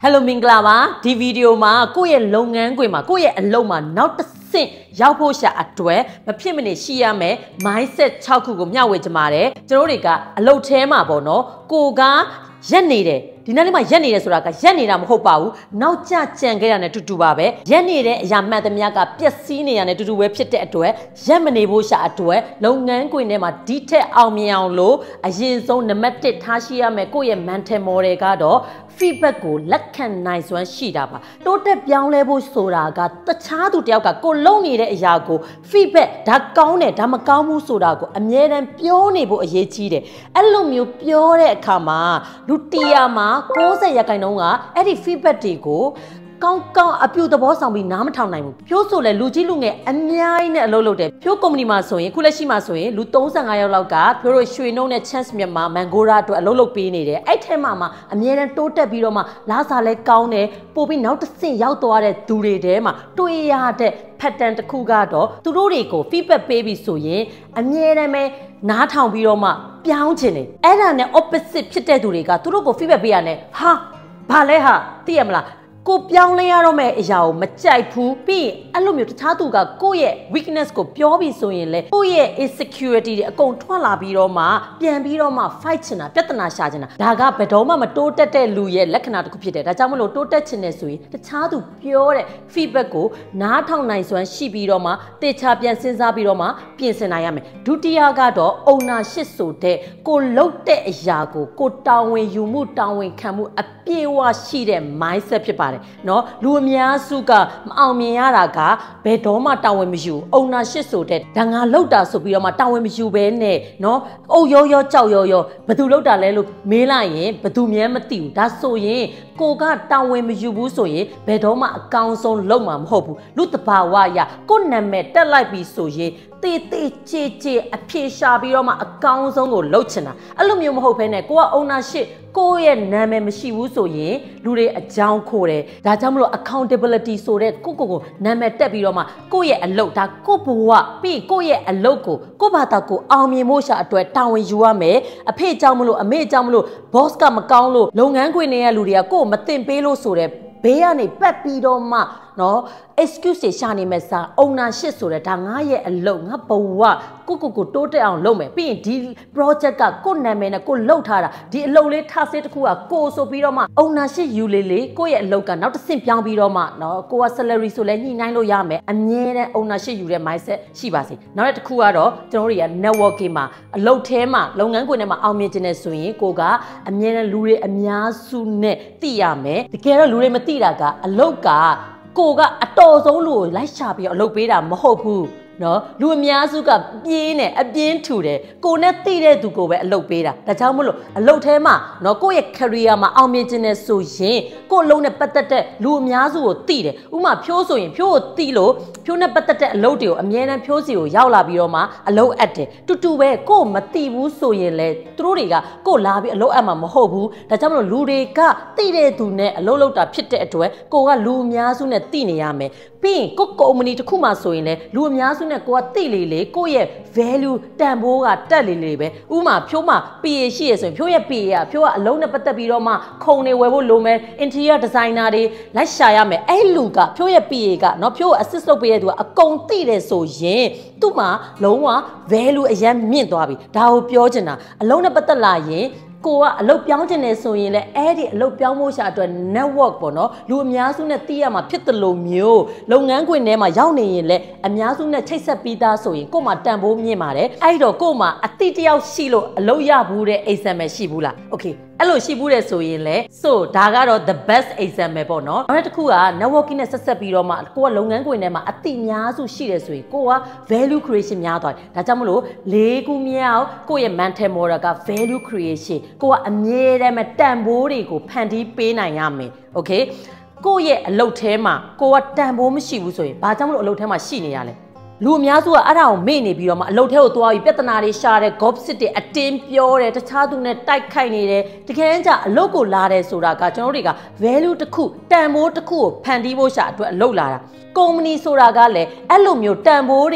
Hello မင်္ဂလာပါဒီဗီဒီယိုမှာကိုယ့်ရဲ့လုပ်ငန်းခွင်မှာကိုယ့်ရဲ့အလုပ်မှာနောက်တစ်ဆင့်ရောက်ဖို့ရှာအတွက်မဖြစ်မနေရှိရမယ် mindset 6ခုကိုမျှဝေချင်ပါတယ်ကျွန်တော်တွေကအလုပ်ထဲမှာပေါ့နော်ကိုကရက်နေတယ်ဒီနေ့လေးမှာရက်နေတယ်ဆိုတာကရက်နေတာမဟုတ်ပါဘူးနောက်ကျကြံခဲ့တာနဲ့တူတူပါပဲရက်နေတဲ့အရာမှန်သမျှကပျက်စီးနေရတဲ့တူတူပဲဖြစ်တဲ့အတွက်ရက်မနေဖို့ရှာအတွက်လုပ်ငန်းခွင်ထဲမှာဒီထက်အောင်မြင်အောင်လို့အရင်ဆုံးနံပါတ်1ထားရှိရမယ်ကိုယ့်ရဲ့ mental model ကတော့ feedback ကိုလက်ခံနိုင်စွမ်းရှိတာပါတိုးတက်ပြောင်းလဲဖို့ဆိုတာကတခြားသူတယောက်ကကိုလုံးနေတဲ့အရာကို feedback ဒါကောင်းတယ်ဒါမကောင်းဘူးဆိုတာကိုအမြဲတမ်းပြောနေဖို့အရေးကြီးတယ်အဲ့လိုမျိုးပြောတဲ့အခါမှာလူ100မှာ90%ကအဲ့ဒီ feedback တွေကိုကောင်းအပြူသဘောဆောင်ပြီးနားမထောင်နိုင်ဘူးဖြိုးဆိုလဲလူကြီးလူငယ်အများကြီးနဲ့အလုပ်လုပ်တယ်ဖြိုးကုမ္ပဏီမှာဆိုရင်ခုလက်ရှိမှာဆိုရင်လူ35ယောက်လောက်ကဖြိုးတို့ရွှေနှုံးနဲ့ chance မြန်မာမန်ဂိုရာအတွက်အလုပ်လုပ်ပေးနေတယ်အဲ့ထဲမှာအများတန်းတိုးတက်ပြီးတော့မှလားစာလဲကောင်းတယ်ပို့ပြီးနောက်တစ်ဆင့်ရောက်သွားတဲ့သူတွေထဲမှာတွေ့ရတဲ့ pattern တစ်ခုကတော့သူတို့တွေကို feedback ပေးပြီးဆိုရင်အများတန်းပဲနားထောင်ပြီးတော့မှပြောင်းချင်တယ်အဲ့ဒါနဲ့ opposite ဖြစ်တဲ့သူတွေကသူတို့ကို feedback ပေးရတယ်ဟာဘာလဲဟာသိရမလားကိုပြောင်းလဲရတော့မယ့်အရာကိုမကြိုက်ဘူးပြီးအဲ့လိုမျိုးတခြားသူကကိုယ့်ရဲ့ weakness ကိုပြောပြီးဆိုရင်လေကိုယ့်ရဲ့ insecurity တွေအကုန်ထွက်လာပြီးတော့မှပြန်ပြီးတော့မှ fight ချင်တာပြဿနာရှာချင်တာဒါကဘယ်တော့မှမတိုးတက်တဲ့လူရဲ့လက္ခဏာတစ်ခုဖြစ်တယ်ဒါကြောင့်မလို့တိုးတက်ချင်တယ်ဆိုရင်တခြားသူပြောတဲ့ feedback ကိုနားထောင်နိုင်စွမ်းရှိပြီးတော့မှတေချာပြန်စဉ်းစားပြီးတော့မှပြင်ဆင်နိုင်ရမယ်ဒုတိယကတော့ ownership ဆိုတဲ့ကိုလုပ်တဲ့အရာကိုတာဝန်ယူမှုတာဝန်ခံမှုအပြည့်အဝရှိတဲ့ mindset ဖြစ်ပါတယ်နော်လူအများစုကမအောင်မြင်ရတာကဘယ်တော့မှတာဝန်မယူ ownership ဆိုတဲ့ဒါငါလောက်တာဆိုပြီးတော့မှတာဝန်မယူဘဲနဲ့နော်အုပ်ရောကြောက်ရောဘယ်သူလောက်တာလဲလို့မေးလိုက်ရင်ဘယ်သူမှမသိဘူးဒါဆိုရင်ကိုကတာဝန်မယူဘူးဆိုရင်ဘယ်တော့မှအကောင်းဆုံးလုပ်မှာမဟုတ်ဘူးလူတဘာဝရကိုနာမည်တက်လိုက်ပြီးဆိုရင်တေချေအဖြေရှာပြီးတော့မှအကောင်းဆုံးကိုလုပ်ချင်တာအဲ့လိုမျိုးမဟုတ်ဘဲနဲ့ကိုက ownership ကိုယ့်ရဲ့နာမည်မရှိဘူးဆိုရင်လူတွေအကြောင်းခိုးတယ်ဒါကြောင့်မလို့ accountability ဆိုတဲ့ကိုနာမည်တက်ပြီးတော့မှကိုယ့်ရဲ့အလုပ်ဒါကိုဘဝပြီးကိုယ့်ရဲ့အလုပ်ကိုဘာသာကိုအောင်မြင်ဖို့ရှာအတွက်တာဝန်ယူရမယ်အဖေကြောင့်မလို့အမေကြောင့်မလို့ boss ကမကောင်းလို့လုပ်ငန်းခွင်တွေကလူတွေကကိုယ်မတင်ပေးလို့ဆိုတဲ့ဘေးကနေပတ်ပြီးတော့မှနော် excuse တွေရှာနေမဲ့စား ownership ဆိုတဲ့ဒါငါရဲ့အလုပ်ငါဘဝကိုတိုးတက်အောင်လုပ်မယ်ပြီးရင်ဒီ project ကကိုနာမည်နဲ့ကိုလှုပ်ထားတာဒီအလုပ်လေးထားစစ်တစ်ခုကကိုဆိုပြီးတော့မှ ownership ယူလေးကိုရဲ့အလုပ်ကနောက်တစ်ဆင့်ပြောင်းပြီးတော့မှနော်ကိုက salary ဆိုလဲညှိနှိုင်းလို့ရမယ်အမြဲတမ်း ownership ယူတဲ့ mindset ရှိပါစေနောက်တစ်ခုကတော့ကျွန်တော်တို့တွေက networking မှာအလုပ်ထဲမှာလုပ်ငန်းခွင်ထဲမှာအောင်မြင်ခြင်းနဲ့ဆိုရင်ကိုကအမြဲတမ်းလူတွေအများစုနဲ့သိရမယ်တကယ်တော့လူတွေမသိတာကအလုပ်ကကိုကအတော်ဆုံးလူကိုလိုက်ရှာပြီးအလုပ်ပေးတာမဟုတ်ဘူးနော်လူအများစုကပြင်းနေအပြင်းထူတယ်ကိုနဲ့သိတဲ့သူကိုပဲအလုပ်ပေးတာဒါကြောင့်မလို့အလုပ်ထဲမှာနော်ကိုယ့်ရဲ့ career မှာအောင်မြင်ခြင်းနဲ့ဆိုရင်ကို့အလုပ်နဲ့ပတ်သက်တဲ့လူအများစုကိုသိတယ်ဥပမာဖြိုးဆိုရင်ဖြိုးကိုသိလို့ဖြိုးနဲ့ပတ်သက်တဲ့အလုပ်တွေကိုအမြဲတမ်းဖြိုးစီကိုရောက်လာပြီးတော့မှအလုပ်အပ်တယ်တူပဲကို့မသိဘူးဆိုရင်လေသူတို့တွေကကို့လာပြီးအလုပ်အပ်မှာမဟုတ်ဘူးဒါကြောင့်မလို့လူတွေကသိတဲ့သူနဲ့အလုပ်လုပ်တာဖြစ်တဲ့အတွက်ကိုကလူအများစုနဲ့သိနေရမယ်ပြီးရင်ကိုကုမ္ပဏီတစ်ခုမှဆိုရင်လေလူအများစုနဲ့ကိုကသိလေကိုရဲ့ value တန်ဖိုးကတက်လေပဲဥမာဖြိုးမှာ PA ရှိရဆိုရင်ဖြိုးရဲ့ PA ကဖြိုးကအလုံးနဲ့ပတ်သက်ပြီးတော့မှခုံတွေဝယ်ဖို့လိုမယ် interior designer တွေလိုက်ရှာရမယ်အဲ့လူကဖြိုးရဲ့ PA ကနော်ဖြိုးကို assist လုပ်ပေးတဲ့သူကအကုန်သိတယ်ဆိုရင်သူ့မှာလုံးဝ value အရင်မြင့်သွားပြီဒါကိုပြောချင်တာအလုံးနဲ့ပတ်သက်လာရင်ကိုကအလုပ်ပြောင်းကျင်နေဆိုရင်လည်းအဲ့ဒီအလုပ်ပြောင်းဖို့ရှာအတွက် network ပေါ့နော်လူအများစုနဲ့သိရမှာဖြစ်တယ်လို့မျိုးလုပ်ငန်းခွင်ထဲမှာရောက်နေရင်လည်းအများစုနဲ့ချိတ်ဆက်ပြီးသားဆိုရင်ကို့မှာတန်ဖိုးမြင့်ပါတယ်အဲ့တော့ကို့မှာအတိတယောက်ရှိလို့အလုပ်ရဘူးတဲ့ example ရှိဘူးလား okay အဲ့လိုရှိဘူးတဲ့ဆိုရင်လေဒါကတော့ the best example ပေါ့နော်နောက်တစ်ခုက networking နဲ့ဆက်ပြီးတော့မှကိုကလုပ်ငန်းခွင်ထဲမှာအတိများစုရှိတယ်ဆိုရင်ကိုက value creation များသွားတယ်ဒါကြောင့်မလို့၄ခုမြောက်ကိုရဲ့ mental model က value creation ကိုကအမြဲတမ်းတန်ဖိုးတွေကိုဖန်တီးပေးနိုင်ရမယ် okay ကိုရဲ့အလုပ်ထဲမှာကိုကတန်ဖိုးမရှိဘူးဆိုရင်ဘာကြောင့်မလို့အလုပ်ထဲမှာရှိနေရလဲလူအများစုကအဲ့ဒါကိုမေ့နေပြီးတော့မှအလုပ်ထဲကိုသွားပြီးပြဿနာတွေရှာတယ် gossip တွေအတင်းပြောတယ်တခြားသူနဲ့တိုက်ခိုက်နေတယ်တကယ်ကြအလုပ်ကိုလာတယ်ဆိုတာကကျွန်တော်တို့တွေက value တစ်ခုတန်ဖိုးတစ်ခုကိုဖန်တီးဖို့ရှာအတွက်အလုပ်လာတာကုမ္ပဏီဆိုတာကလည်းအဲ့လိုမျိုးတန်ဖိုးတွေ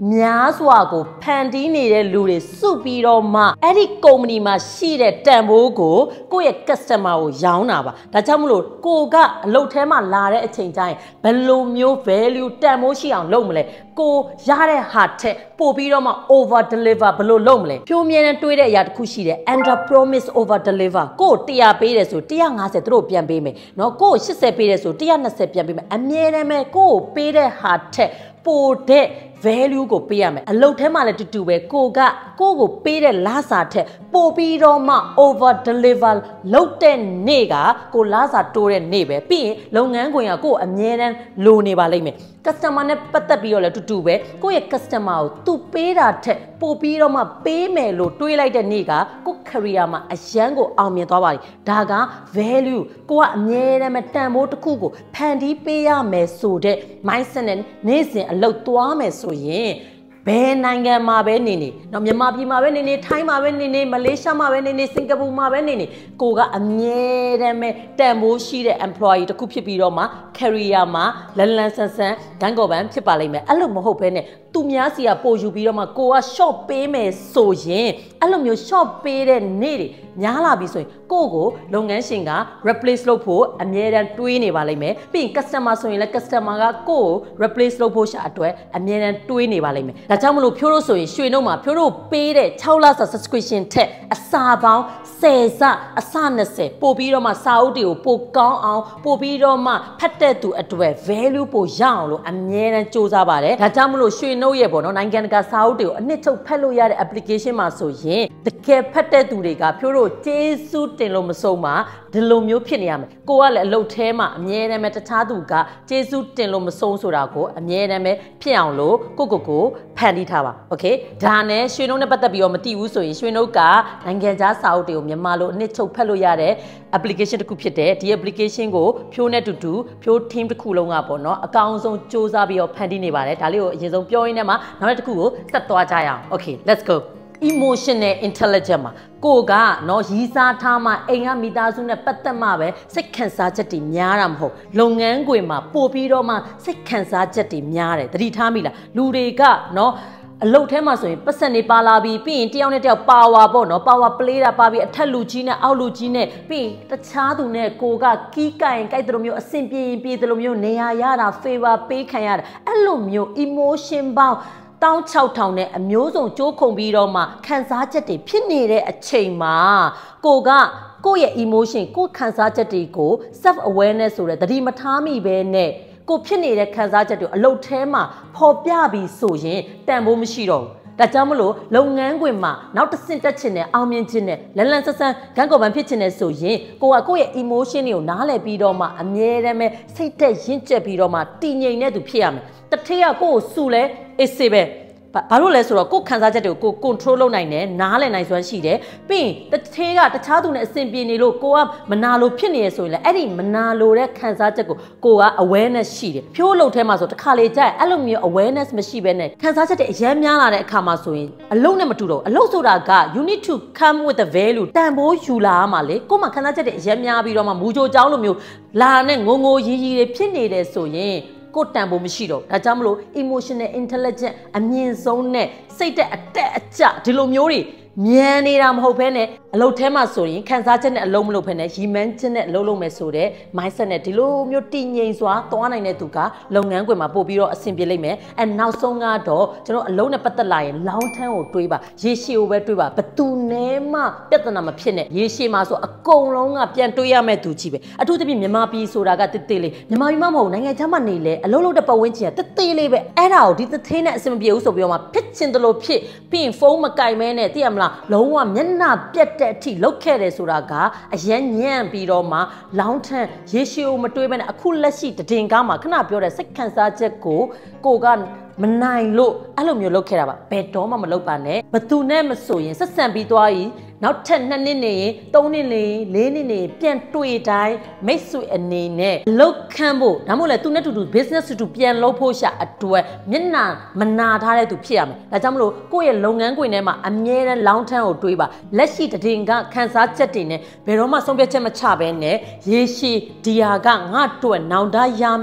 များစွာကိုဖန်တီးနေတဲ့လူတွေစုပြီးတော့မှအဲ့ဒီကုမ္ပဏီမှာရှိတဲ့တန်ဖိုးကိုကိုယ့်ရဲ့ customer ကိုရောင်းတာပါဒါကြောင့်မလို့ကိုကအလုပ်ထဲမှာလာတဲ့အချိန်ကျရင်ဘယ်လိုမျိုး value တန်ဖိုးရှိအောင်လုပ်မလဲကိုရတဲ့ဟာထက်ပို့ပြီးတော့မှ over deliver ဘယ်လိုလုပ်မလဲဖြိုးမြဲတမ်းတွေးတဲ့အရာတစ်ခုရှိတယ် under promise over deliver ကို100ပေးတယ်ဆို150သူတို့ပြန်ပေးမယ်เนาะကို80ပေးတယ်ဆို120ပြန်ပေးမယ်အမြဲတမ်းပဲကိုပေးတဲ့ဟာထက်ပိုတဲ့ value ကိုပေးရမယ်အလုပ်ထဲမှာလည်းတူတူပဲကိုကိုပေးတဲ့လစာထက်ပိုပြီးတော့မှ over deliver လုပ်တဲ့နေ့ကကိုလစာတိုးတဲ့နေ့ပဲပြီးရင်လုပ်ငန်းခွင်ကကိုအမြဲတမ်းလိုနေပါလိမ့်မယ် customer နဲ့ပတ်သက်ပြီးတော့လည်းတူတူပဲကိုရဲ့ customer ကိုသူပေးတာထက်ပိုပြီးတော့မှပေးမယ်လို့တွေးလိုက်တဲ့နေ့ကကို career မှာအရန်ကိုအောင်မြင်သွားပါလိမ့်ဒါက value ကိုကအမြဲတမ်းတန်ဖိုးတစ်ခုကိုဖန်တီးပေးရမယ်ဆိုတဲ့ mindset နဲ့နေ့စဉ်အလုပ်သွားမယ်ဆိုရင်ဘယ်နိုင်ငံမှာပဲနေနေနော်မြန်မာပြည်မှာပဲနေနေထိုင်းမှာပဲနေနေမလေးရှားမှာပဲနေနေစင်ကာပူမှာပဲနေနေကိုကအမြဲတမ်းပဲတန်ဖိုးရှိတဲ့ employee တစ်ခုဖြစ်ပြီးတော့မှ career မှာလန်လန်ဆန်ဆန်ဂန်းကော်ပန်းဖြစ်ပါလိမ့်မယ်အဲ့လိုမဟုတ်ဘဲနဲ့သူများစီကပို့ယူပြီးတော့မှကိုက short ပေးမယ်ဆိုရင်အဲ့လိုမျိုး short ပေးတဲ့နေ့တွေများလာပြီဆိုရင်ကိုလုပ်ငန်းရှင်က replace လုပ်ဖို့အမြဲတမ်းတွေးနေပါလိမ့်မယ်ပြီးရင် customer ဆိုရင်လည်း customer ကကို replace လုပ်ဖို့ရှာအတွက်အမြဲတမ်းတွေးနေပါလိမ့်မယ်ဒါကြောင့်မလို့ဖြိုးလို့ဆိုရင်ရွှေနှုတ်မှာဖြိုးလို့ပေးတဲ့6လစာ subscription ထက်အစာပေါင်း10စအစ20ပို့ပြီးတော့မှစာအုပ်တွေကိုပို့ကောင်းအောင်ပို့ပြီးတော့မှဖတ်တဲ့သူအတွက် value ပို့ရအောင်လို့အမြဲတမ်းစူးစမ်းပါတယ်ဒါကြောင့်မလို့ရွှေနှုတ်ရဲ့ပေါ့နော်နိုင်ငံတကာစာအုပ်တွေကိုအနှစ်ချုပ်ဖတ်လို့ရတဲ့ application မှာဆိုရင်တကယ်ဖတ်တဲ့သူတွေကဖြိုးလို့ကျေးဇူးတင်လို့မဆုံးပါဒီလိုမျိုးဖြစ်နေရမယ်ကိုကလည်းအလုပ်ထဲမှာအမြဲတမ်းပဲတခြားသူကကျေးဇူးတင်လို့မဆုံးဆိုတာကိုအမြဲတမ်းပဲဖြစ်အောင်လို့ကိုဖန်တီးထားပါโอเคဒါနဲ့ရွှေနှုတ်နဲ့ပတ်သက်ပြီးတော့မသိဘူးဆိုရင်ရွှေနှုတ်ကနိုင်ငံခြားစာအုပ်တွေကိုမြန်မာလိုအနှစ်ချုပ်ဖတ်လို့ရတဲ့ application တစ်ခုဖြစ်တယ်ဒီ application ကိုဖြိုးနဲ့တူဖြိုး team တစ်ခုလုံးကပေါ့နော်အကောင်းဆုံးစူးစမ်းပြီးတော့ဖန်တီးနေပါတယ်ဒါလေးကိုအရင်ဆုံးပြောရင်းနဲ့မှနောက်တစ်ခုကိုဆက်သွားကြရအောင် okay let's go emotional intelligence မှာကိုကနော်ရီးစားထားမှအိမ်ကမိသားစုနဲ့ပတ်သက်မှပဲစိတ်ခံစားချက်တွေများတာမဟုတ်လုပ်ငန်းခွင်မှာပို့ပြီးတော့မှစိတ်ခံစားချက်တွေများတယ်သတိထားမိလားလူတွေကနော်အလုပ်ထဲမှာဆိုရင်ပတ်စံနေပါလာပြီးရင်တယောက်နဲ့တယောက်ပါဝါပေါ့နော်ပါဝါပလေးတာပါပြီးအထက်လူကြီးနဲ့အောက်လူကြီးနဲ့ပြီးတခြားသူနဲ့ကိုကကီးကိုင်ကြိုက်တယ်လို့မျိုးအဆင်ပြေတယ်လို့မျိုးနေရာရတာ favor ပေးခံရတာအဲ့လိုမျိုး emotion ပေါင်း16000နဲ့အမျိုးစုံကြိုးခုံပြီးတော့မှခံစားချက်တွေဖြစ်နေတဲ့အချိန်မှာကိုယ့်ရဲ့ emotion ကိုယ်ခံစားချက်တွေကို self awareness ဆိုတဲ့သတိမထားမိပဲနဲ့ကိုဖြစ်နေတဲ့ခံစားချက်တွေအလုပ်ထဲမှာပေါ်ပြပြီးဆိုရင်တန်ဖိုးမရှိတော့ဘူးဒါကြောင့်မလို့လုပ်ငန်းခွင်မှာနောက်တစ်ဆင့်တက်ချင်တဲ့အောင်မြင်ခြင်းနဲ့လန်လန်ဆန်းဆန်းဂန်းကော်ပန်းဖြစ်ချင်တဲ့ဆိုရင်ကိုယ့်ရဲ့ emotion တွေကိုနားလည်ပြီးတော့မှအမြဲတမ်းပဲစိတ်သက်ရင့်ကျက်ပြီးတော့မှတည်ငြိမ်တဲ့သူဖြစ်ရမယ်တထည့်ကကိုယ်စုလဲအေးစေပဲဘာလို့လဲဆိုတော့ကိုယ်ခံစားချက်တွေကိုကို control လုပ်နိုင်တယ်နားလည်နိုင်စွမ်းရှိတယ်ပြီးရင်တထည့်ကတခြားသူနဲ့အဆင်ပြေနေလို့ကိုကမနာလို့ဖြစ်နေရဆိုရင်လည်းအဲ့ဒီမနာလို့တဲ့ခံစားချက်ကိုက awareness ရှိတယ်ဖြိုးလုပ်ထဲမှာဆိုတခါလေကြာအဲ့လိုမျိုး awareness မရှိဘဲနဲ့ခံစားချက်တွေအများများလာတဲ့အခါမှာဆိုရင်အလုံးနဲ့မတူတော့အလုံးဆိုတာက you need to come with the value တန်ဖိုးယူလာရမှာလေကိုမှခံစားချက်တွေအများများပြီးတော့မှမူကြိုကြောင်းလိုမျိုးလာနဲ့ငိုရီတွေဖြစ်နေတယ်ဆိုရင်ကိုတန်ဖို့မရှိတော့ဒါကြောင့်မလို့ emotional intelligence အမြင့်ဆုံးနဲ့စိတ်တဲ့အတက်အကျဒီလိုမျိုးတွေမြန်နေတာမဟုတ်ဘဲနဲ့အလုပ်ထဲမှာဆိုရင်ခံစားချက်နဲ့အလုံးမလုပ်ဘဲနဲ့ရီမန်းချက်နဲ့အလုပ်လုပ်မယ်ဆိုတဲ့ mindset နဲ့ဒီလိုမျိုးတည်ငြိမ်စွာသွားနိုင်တဲ့သူကလုပ်ငန်းခွင်မှာပို့ပြီးတော့အဆင်ပြေလိမ့်မယ်အဲနောက်ဆုံးကတော့ကျွန်တော်အလုံးနဲ့ပတ်သက်လာရင် long term ကိုတွေးပါရေရှည်ကိုပဲတွေးပါဘသူနဲ့မှပြဿနာမဖြစ်နဲ့ရေရှည်မှာဆိုအကုန်လုံးကပြန်တွေးရမယ့်သူကြီးပဲအထူးသဖြင့်မြန်မာပြည်ဆိုတာကတစ်လေးမြန်မာပြည်မှာမဟုတ်နိုင်ငံခြားမှာနေလေအလုံးလုံးတဲ့ပတ်ဝန်းကျင်ကတစ်လေးပဲအဲ့ဒါကိုဒီတစ်သေးနဲ့အဆင်မပြေဘူးဆိုပြီးတော့မှဖြစ်ချင်တယ်လို့ဖြစ်ပြီးရင်ဖုန်းမကင်မဲနဲ့သိရမလားလုံးဝမျက်နှာပြက်တဲ့အထိလုတ်ခဲ့တယ်ဆိုတာကအရန်ညံ့ပြီးတော့မှလောင်းထန်ရေရှည်ကိုမတွေးဘဲနဲ့အခုလက်ရှိတည်ငါမှာခဏပြောတဲ့စိတ်ခံစားချက်ကိုကမနိုင်လို့အဲ့လိုမျိုးလုပ်ခဲ့တာပါဘယ်တော့မှမလုပ်ပါနဲ့ဘသူနဲ့မဆိုရင်ဆက်ဆံပြီးသွားရင်နောက်ထပ်2နှစ်နေရင်3နှစ်နေရင်4နှစ်နေရင်ပြန်တွေ့တိုင်းမိတ်ဆွေအနေနဲ့လောက်ခန့်ဖို့ဒါမှမဟုတ်လေသူနဲ့တူတူ business တူပြန်လုပ်ဖို့ရှာအတွက်မျက်နှာမနာထားတဲ့သူဖြစ်ရမယ်ဒါကြောင့်မလို့ကိုယ့်ရဲ့လုပ်ငန်းခွင်ထဲမှာအမြဲတမ်း long term ကိုတွေးပါလက်ရှိတည်ငါခန်းစားချက်တွေနဲ့ဘယ်တော့မှဆုံးဖြတ်ချက်မချဘဲနဲ့ရေရှည်ဒီဟာကငါ့အတွက်နောင်တရမယ်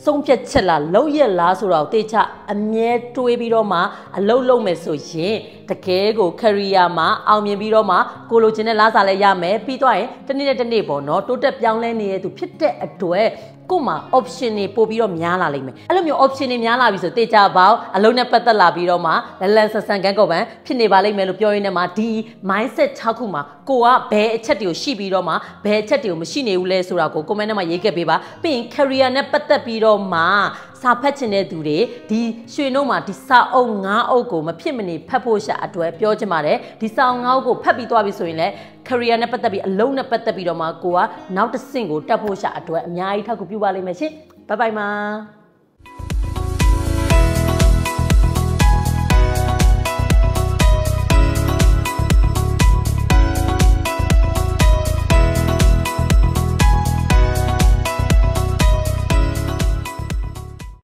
ဆုံးဖြတ်ချက်လားလောက်ရလားဆိုတော့တေချာအမြဲတွေးပြီးတော့မှအလုပ်လုပ်မယ်ဆိုရင်တကယ်ကို career မှာအောင်မြင်ပြီးတော့မှကိုလိုချင်တဲ့လားစာလည်းရမယ်ပြီးတော့ရင်တစ်နေ့နဲ့တစ်နေ့ပေါ့နော်တိုးတက်ပြောင်းလဲနေတဲ့သူဖြစ်တဲ့အတွက်ကို့မှာ option တွေပို့ပြီးတော့များလာလိမ့်မယ်အဲ့လိုမျိုး option တွေများလာပြီဆိုတေချာပေါ့အလုံးနဲ့ပတ်သက်လာပြီးတော့မှလလန်ဆန်ဆန်ကန်ကောပန်ဖြစ်နေပါလိမ့်မယ်လို့ပြောရင်းနဲ့မှဒီ mindset 6ခုမှာကိုကဘယ်အချက်တွေကိုရှိပြီးတော့မှဘယ်အချက်တွေကိုမရှိနေဘူးလဲဆိုတာကို comment ထဲမှာရေးခဲ့ပေးပါပြီးရင် career နဲ့ပတ်သက်ပြီးတော့မှစာဖတ်ချင်တဲ့သူတွေဒီရွှေနှုတ်မှာဒီစာအုပ်9အုပ်ကိုမဖြစ်မနေဖတ်ဖို့ရှာအတွက်ပြောချင်ပါတယ်ဒီစာအုပ်9အုပ်ကိုဖတ်ပြီးသွားပြီဆိုရင်လည်း career နဲ့ပတ်သက်ပြီးအလုံးနဲ့ပတ်သက်ပြီးတော့မှကိုကနောက်တစ်ဆင့်ကိုတက်ဖို့ရှာအတွက်အများကြီးထောက်ကူပြုပါလိမ့်မယ်ရှင်ဘိုင်ဘိုင်ပါ